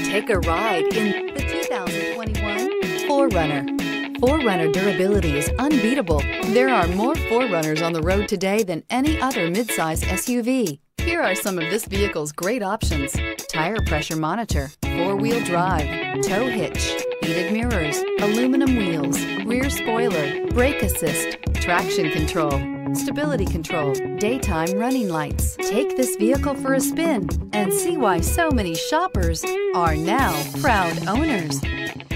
Take a ride in the 2021 4Runner. 4Runner durability is unbeatable. There are more 4Runners on the road today than any other midsize SUV. Here are some of this vehicle's great options: tire pressure monitor, four-wheel drive, tow hitch, heated mirrors, aluminum wheels, rear spoiler, brake assist, traction control, stability control, daytime running lights. Take this vehicle for a spin and see why so many shoppers are now proud owners.